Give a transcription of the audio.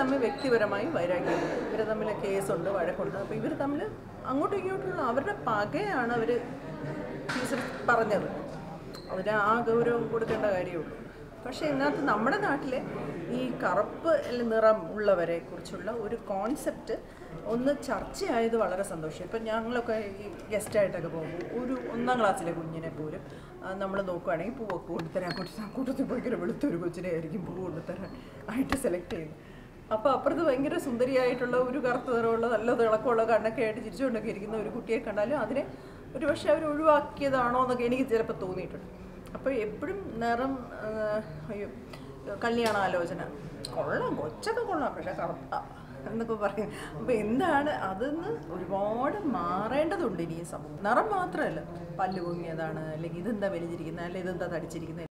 തമ്മിൽ വ്യക്തിപരമായി വൈരാഗ്യമുണ്ട്, ഇവർ തമ്മിൽ കേസുണ്ട്, വഴക്കുണ്ട്. അപ്പോൾ ഇവർ തമ്മിൽ അങ്ങോട്ടും ഇങ്ങോട്ടുള്ള അവരുടെ പകയാണ് അവർ ടീച്ചർ പറഞ്ഞത്. അതിന് ആ ഗൗരവം കൊടുക്കേണ്ട കാര്യമുള്ളൂ. പക്ഷേ ഇതിനകത്ത് നമ്മുടെ നാട്ടിലെ ഈ കറുപ്പ് നിറം ഉള്ളവരെ കുറിച്ചുള്ള ഒരു കോൺസെപ്റ്റ് ഒന്ന് ചർച്ചയായത് വളരെ സന്തോഷം. ഇപ്പം ഞങ്ങളൊക്കെ ഈ ഗസ്റ്റായിട്ടൊക്കെ പോകുമ്പോൾ ഒരു 1ാം ക്ലാസ്സിലെ കുഞ്ഞിനെ പോലും നമ്മൾ നോക്കുകയാണെങ്കിൽ പൂവൊക്കെ കൊണ്ടുതരാൻ കൂട്ടത്തിൽ ഭയങ്കര വെളുത്തൊരു കൊച്ചിനെ ആയിരിക്കും പൂവ് കൊണ്ടുതരാൻ ആയിട്ട് സെലക്ട് ചെയ്യുന്നത്. അപ്പോൾ അപ്പുറത്ത് ഭയങ്കര സുന്ദരിയായിട്ടുള്ള ഒരു കറുത്ത നിറമുള്ള നല്ല തിളക്കമുള്ള കണ്ണൊക്കെ ആയിട്ട് ചിരിച്ചുകൊണ്ടൊക്കെ ഇരിക്കുന്ന ഒരു കുട്ടിയെ കണ്ടാലും അതിനെ ഒരു പക്ഷേ അവർ ഒഴിവാക്കിയതാണോ എന്നൊക്കെ എനിക്ക് ചിലപ്പോൾ തോന്നിയിട്ടുണ്ട്. അപ്പോൾ എപ്പോഴും നിറം അയ്യോ കല്യാണാലോചന കൊള്ളാം, കൊച്ചൊക്കെ കൊള്ളാം, പക്ഷേ കറുത്ത എന്നൊക്കെ പറയും. അപ്പോൾ എന്താണ് അതെന്ന് ഒരുപാട് മാറേണ്ടതുണ്ട് ഇനി ഈ സമൂഹം. നിറം മാത്രമല്ല, പല്ല് പൊങ്ങിയതാണ്, അല്ലെങ്കിൽ ഇതെന്താ വലിച്ചിരിക്കുന്നത്, അല്ലെങ്കിൽ ഇതെന്താ തടിച്ചിരിക്കുന്നത്.